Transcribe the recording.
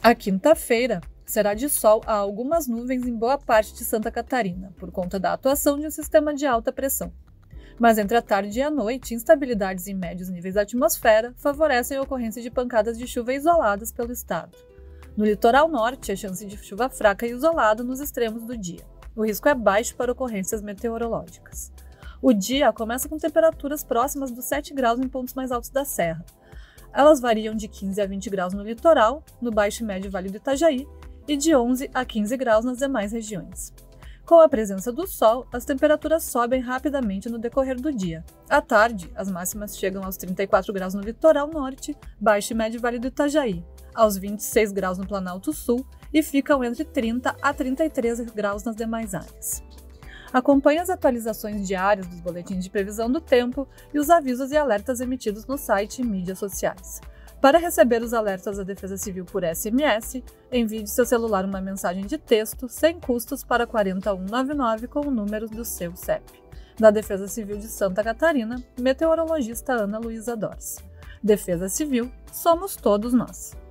A quinta-feira será de sol a algumas nuvens em boa parte de Santa Catarina, por conta da atuação de um sistema de alta pressão. Mas entre a tarde e a noite, instabilidades em médios níveis da atmosfera favorecem a ocorrência de pancadas de chuva isoladas pelo estado. No litoral norte, a chance de chuva fraca e isolada nos extremos do dia. O risco é baixo para ocorrências meteorológicas. O dia começa com temperaturas próximas dos 7 graus em pontos mais altos da serra. Elas variam de 15 a 20 graus no litoral, no baixo e médio Vale do Itajaí, e de 11 a 15 graus nas demais regiões. Com a presença do sol, as temperaturas sobem rapidamente no decorrer do dia. À tarde, as máximas chegam aos 34 graus no litoral norte, baixo e médio Vale do Itajaí, aos 26 graus no Planalto Sul e ficam entre 30 a 33 graus nas demais áreas. Acompanhe as atualizações diárias dos boletins de previsão do tempo e os avisos e alertas emitidos no site e mídias sociais. Para receber os alertas da Defesa Civil por SMS, envie de seu celular uma mensagem de texto sem custos para 40199 com o número do seu CEP. Da Defesa Civil de Santa Catarina, meteorologista Ana Luísa Dors. Defesa Civil, somos todos nós.